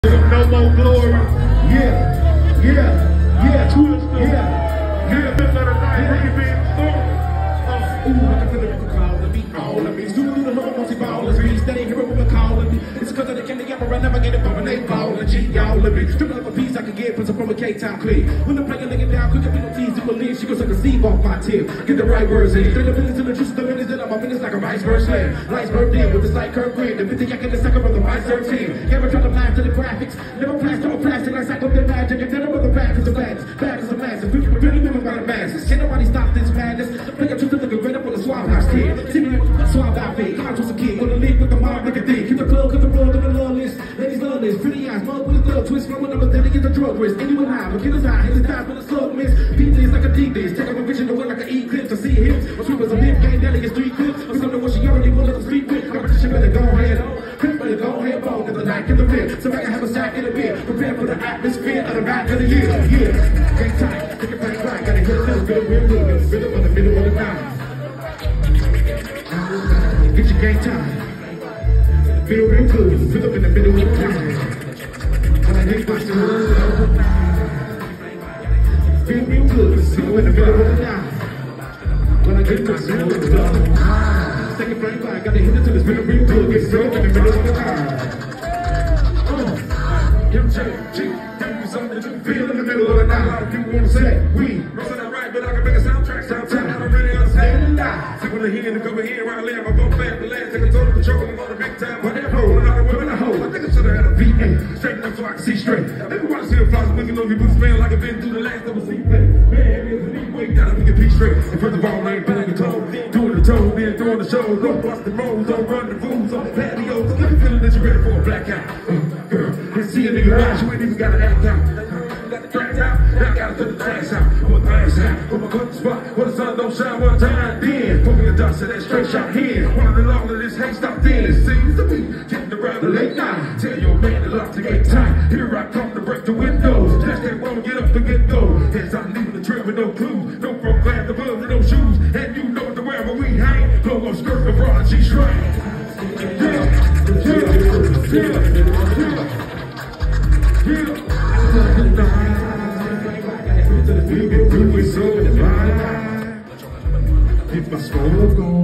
No more glory. Yeah, TWISTA. Yeah, this other night, ooh, I can feel it calling me, all of me. Soon through the love, once he ballin' me. Steady hearing what calling me. It's because of the candy camera, I never get it, but they ballin'. G, y'all of me. Stripping up a piece I can get, put some from a K-Town click. When the player laying down, quick, no tease to a lid. She goes like a sieve off my tip. Get the right words in. Straight up minutes to the truth, the minutes that I'm a minutes like a iceberg slam. Iceberg in with the slight curve grin. The 50 yak in the second of the vice 13. Never try to lie to the graphics. Never plaster or plastic like cycle the magic. And then with the back is the madness. Back is the massive. We're really moving by the masses. Can't nobody stop this madness. Play a truth to look great up on the swab house kid. See me with the swab outfit. Come was a kid. Wanna live with the mob like a thing. Keep the club, cut the road, on the love list. Ladies love this. Pretty eyes, mug with a thug twist. From another then get the drug risk. Anyone high, but killer's high. Hit the top with a slug miss. Beat this like a D-dish. Take up a vision to win like an E-clip. I see hips. My sweep was a lip game, daily is 3 clips. Or something what she already will let the street with. Competition better go ahead on. Crip better go ahead bone. Cause the night in the rib. So I can have a sack in a bit. Prepare for the atmosphere of the back of the year. Game time. Take it back right. Gotta hit a little bit real good. Rhythm in the middle of the night. Get your game time. Feel real good. Rhythm in the middle of the night. When I hit my hood. Feel real good. Rhythm in the middle of the night. When I get my hood. Second frame back. Gotta hit it till it's real good. Get rhythm in the middle of the night. MJG, give me something to feel in the middle of the night. A lot of people wanna say we run that right, but I can make a soundtrack sometime. I don't really understand it. See when they hear to come here where I live, I go back to last, take a total control. I'm on the big time, but that hoe, and all the women I hold. I think I should have had a V8, straighten up so I can see straight. Maybe wanna see a flash, we can know you boots man like I've been through the last double seat. Man, it's a neat way down, we can be straight. And first of all, I ain't playing the toe, doing the toe, then doing the show. Don't bust the roads, don't run the rules, on patios. Let me feel that you're ready for a blackout. Girl, let's see a nigga watch, you ain't even gotta act out. Got the track out, now I gotta put the tracks out. Put my glass out, put my cup spot. Where the sun don't shine one time, then put me a dust of that straight shot here. One of the long of this hate stop then. It seems to be getting around the late night. Tell your man to lock the gate tight. Here I come to break the windows. Just that won't get up and get go. As I'm leaving the trail with no clues. No front glass, the gloves, no shoes. And you know the wherever we hang. Blow up skirt, the broad, and she straight. If my smoke on